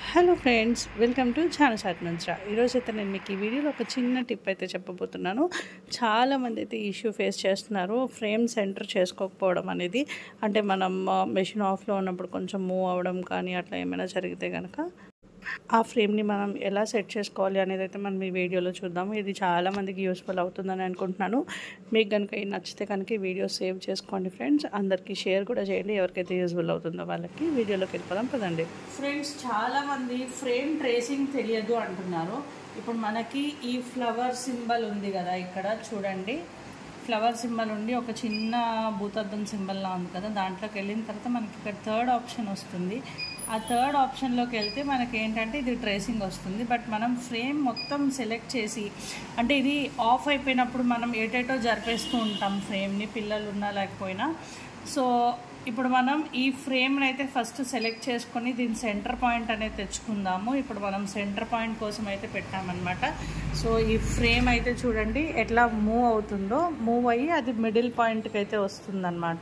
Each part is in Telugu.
Hello friends, welcome to channel shot Mantra. ఈరోజు అయితే నేను మీకు ఈ వీడియోలో ఒక చిన్న టిప్ అయితే చెప్పబోతున్నాను. చాలామంది అయితే ఇష్యూ ఫేస్ చేస్తున్నారు, ఫ్రేమ్ సెంటర్ చేసుకోకపోవడం అనేది. అంటే మనం మెషిన్ ఆఫ్లో ఉన్నప్పుడు కొంచెం మూవ్ అవ్వడం కానీ అట్లా ఏమైనా జరిగితే కనుక ఆ ఫ్రేమ్ని మనం ఎలా సెట్ చేసుకోవాలి అనేది అయితే మనం ఈ వీడియోలో చూద్దాము. ఇది చాలామందికి యూస్ఫుల్ అవుతుందని అనుకుంటున్నాను. మీకు కనుక ఇది నచ్చితే కనుక ఈ వీడియో సేవ్ చేసుకోండి ఫ్రెండ్స్. అందరికీ షేర్ కూడా చేయండి, ఎవరికైతే యూస్ఫుల్ అవుతుందో వాళ్ళకి. వీడియోలోకి వెళ్ళిపోదాం పదండి. ఫ్రెండ్స్, చాలామంది ఫ్రేమ్ ట్రేసింగ్ తెలియదు అంటున్నారు. ఇప్పుడు మనకి ఈ ఫ్లవర్ సింబల్ ఉంది కదా, ఇక్కడ చూడండి. ఫ్లవర్ సింబల్ ఉండి ఒక చిన్న భూతద్దం సింబల్లా ఉంది కదా, దాంట్లోకి వెళ్ళిన తర్వాత మనకి ఇక్కడ థర్డ్ ఆప్షన్ వస్తుంది. ఆ థర్డ్ ఆప్షన్లోకి వెళ్తే మనకి ఏంటంటే ఇది ట్రేసింగ్ వస్తుంది. బట్ మనం ఫ్రేమ్ మొత్తం సెలెక్ట్ చేసి, అంటే ఇది ఆఫ్ అయిపోయినప్పుడు మనం ఏటేటో జరిపేస్తూ ఉంటాం ఫ్రేమ్ని, పిల్లలు ఉన్నా లేకపోయినా. సో ఇప్పుడు మనం ఈ ఫ్రేమ్ని అయితే ఫస్ట్ సెలెక్ట్ చేసుకొని దీని సెంటర్ పాయింట్ అనేది తెచ్చుకుందాము. ఇప్పుడు మనం సెంటర్ పాయింట్ కోసం అయితే పెట్టామన్నమాట. సో ఈ ఫ్రేమ్ అయితే చూడండి ఎట్లా మూవ్ అవుతుందో, మూవ్ అయ్యి అది మిడిల్ పాయింట్కి అయితే వస్తుందన్నమాట.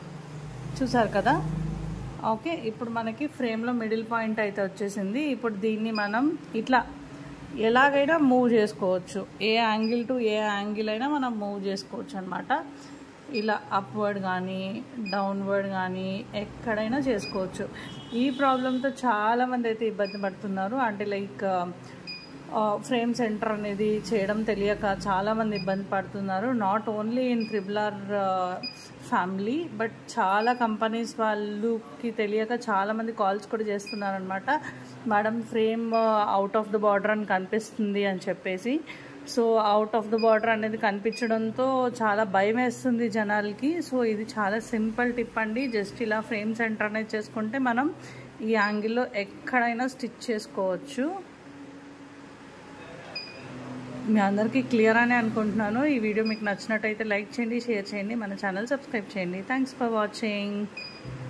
చూసారు కదా. ఓకే, ఇప్పుడు మనకి ఫ్రేమ్లో మిడిల్ పాయింట్ అయితే వచ్చేసింది. ఇప్పుడు దీన్ని మనం ఇట్లా ఎలాగైనా మూవ్ చేసుకోవచ్చు. A angle to a angle అయినా మనం మూవ్ చేసుకోవచ్చు అనమాట. ఇలా అప్వర్డ్ కానీ డౌన్వర్డ్ కానీ ఎక్కడైనా చేసుకోవచ్చు. ఈ ప్రాబ్లంతో చాలామంది అయితే ఇబ్బంది పడుతున్నారు. అంటే లైక్ ఫ్రేమ్ సెంటర్ అనేది చేయడం తెలియక చాలామంది ఇబ్బంది పడుతున్నారు. Not only in triple R family, but చాలా కంపెనీస్ వాళ్ళకి తెలియక చాలామంది కాల్స్ కూడా చేస్తున్నారనమాట. Madam, frame out of the border అని కనిపిస్తుంది అని చెప్పేసి. So out of the border అనేది కనిపించడంతో చాలా భయం వేస్తుంది జనాలకి. సో ఇది చాలా సింపుల్ టిప్ అండి. జస్ట్ ఇలా ఫ్రేమ్ సెంటర్ అనేది చేసుకుంటే మనం ఈ యాంగిల్లో ఎక్కడైనా స్టిచ్ చేసుకోవచ్చు. మీ అందరికీ క్లియర్ అని అనుకుంటున్నాను. ఈ వీడియో మీకు నచ్చినట్టయితే లైక్ చేయండి, షేర్ చేయండి, మన ఛానల్ సబ్స్క్రైబ్ చేయండి. Thanks for watching.